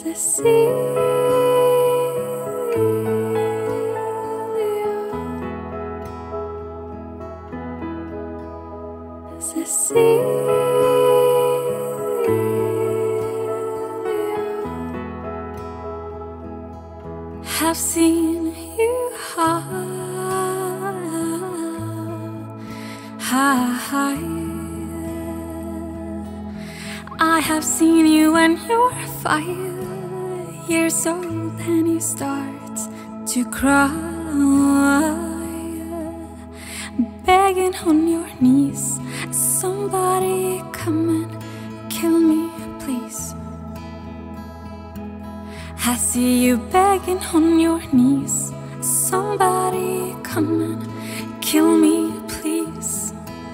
Cecilia, Cecilia, have seen you high. I have seen you when you're 5 years old and you start to cry, begging on your knees, somebody come and kill me, please. I see you begging on your knees, somebody come and kill me, please.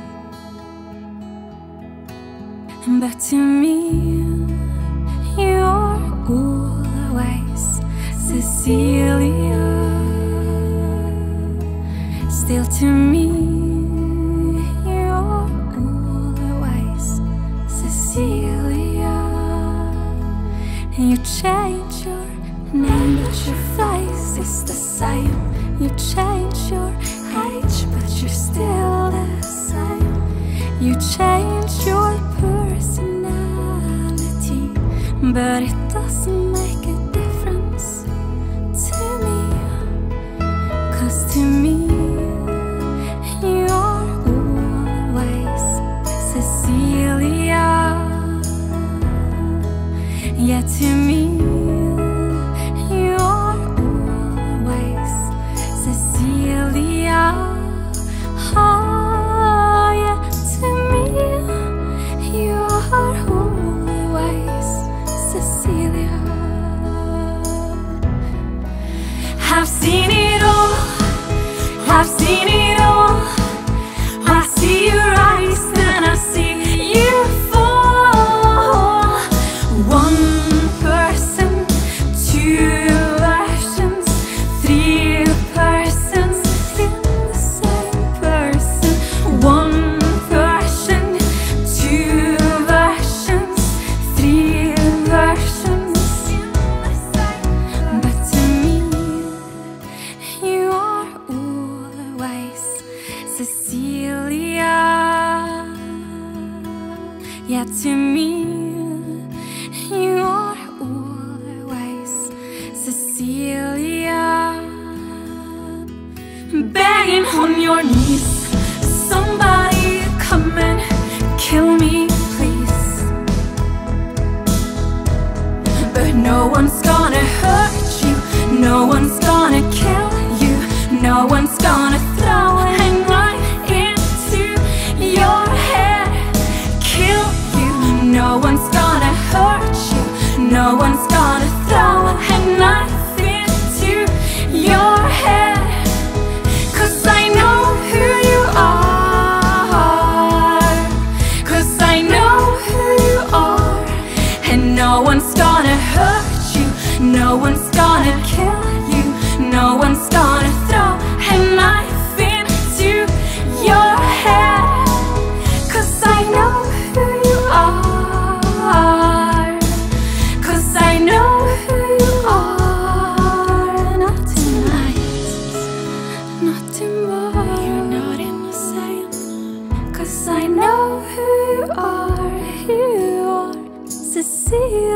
But to me, you're always Cecilia. Still to me, you're always Cecilia. And you change your name, but your face is the same. You change your age, but you're still the same. You change your personality, but it doesn't make a difference to me. 'Cause to me, you're always Cecilia. Yeah, to me, you're always Cecilia. Oh, yeah, to me, you're always Cecilia. I've seen it all, I've seen it all. I see you rise and I see you fall. One person, two versions, three persons in the same person. One version, two versions, three versions in the same. But to me, you are always Cecilia. Yeah, to me, you are always Cecilia. Begging on your knees, somebody come and kill me, please. But no one's gonna hurt you, no one's gonna kill you, no one's gonna throw a knife into your head, kill you. No one's gonna hurt you, no one's gonna throw a knife into your head. 'Cause I know who you are, 'cause I know who you are. And no one's gonna hurt you, no one's gonna kill you, no one's gonna throw a knife into your head. 'Cause I know who you are, 'cause I know who you are. Not tonight, not tomorrow, you're not innocent. 'Cause I know who you are Cecilia.